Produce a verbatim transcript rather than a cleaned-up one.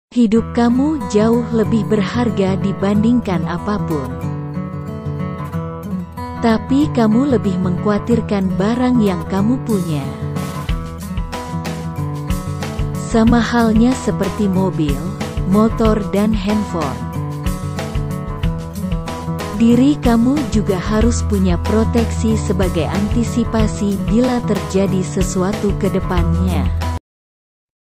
Hidup kamu jauh lebih berharga dibandingkan apapun. Tapi kamu lebih mengkhawatirkan barang yang kamu punya. Sama halnya seperti mobil, motor dan handphone. Diri kamu juga harus punya proteksi sebagai antisipasi bila terjadi sesuatu ke depannya.